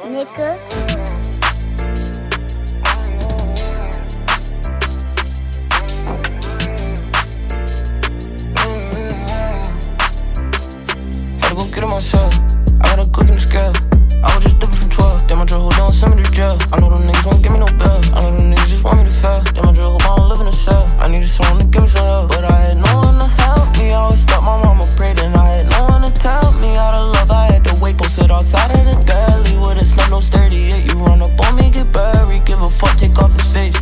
nigga. Had to go get it myself. I gotta cook in the scale. I was just dipping from 12. Damn, I just hold on, send me to jail. I know them niggas won't give me no bail. I know them niggas just want me to fail. Damn, I just hope I don't live in a cell. I needed someone to give me some help, but I had no one to help me. I always thought my mama prayed and I had no one to tell me how to love. I had to wait, posted outside of the deli with a snub nose 38. You run up on me, get buried. Give a fuck, take off his face.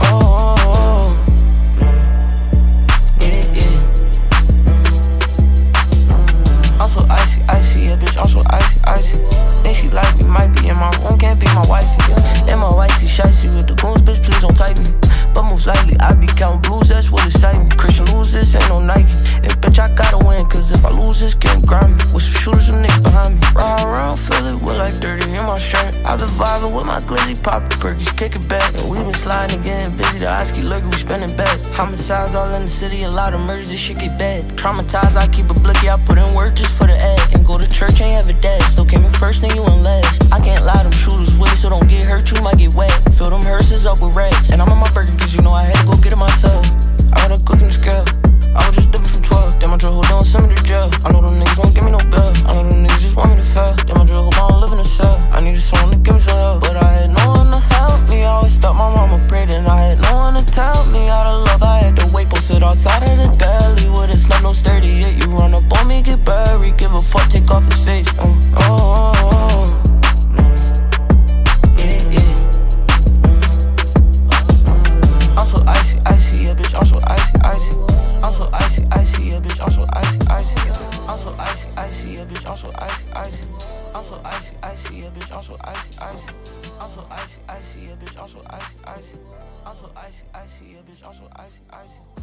I'm so icy, icy, yeah, bitch, I'm so icy, icy. Think she like me, might be in my room, can't be my wifey. In my white t-shirty with the goons, bitch, please don't type me. But most likely, I be counting blues, that's what excite me. Christian loses, ain't no Nike. And bitch, I gotta win, cause if I lose, it's getting grimy. With some shooters, some niggas behind me. Ride around, feel it with like dirty in my shirt. I've been vibing with my glizzy, pop the perkies, kick it back. And we been sliding and getting busy, the Oski lurking, we spending back. Homicides all in the city, a lot of murders, this shit get bad. Traumatized, I keep a blicky, I put in work just for the ad. And go to church, ain't ever dead. Still came in first, then you in last. I can't lie, them shooters with me, so don't get hurt, you might get wet. Fill them hearses up with rats. And I'm on my Birkin, cause you know I had to go get it myself. I gotta cook in the scale. I was just dipping from 12. Damn, I just hold on, send me to jail. I know them niggas won't give me no bail. I know them niggas just want me to fail. Damn, I just hope I don't live in a cell. I needed someone to give me some help, but I had no one to help me. I always thought my mama prayed and I had no one to tell me how to love. I had to wait, posted outside of the deli with a snub nose 38. You run up on me, get buried. Give a fuck, take off his face. I'm so icy, icy, yeah, bitch, I'm so icy, icy. I'm so icy, icy, yeah, bitch, I'm so icy, icy. I'm so icy, icy, yeah, bitch, I'm so icy, icy. I'm so icy, icy, yeah, bitch, I'm so icy, icy. I'm so icy, icy, yeah, bitch, I'm so icy, icy. I'm so icy, icy, yeah, bitch, I'm so icy, icy.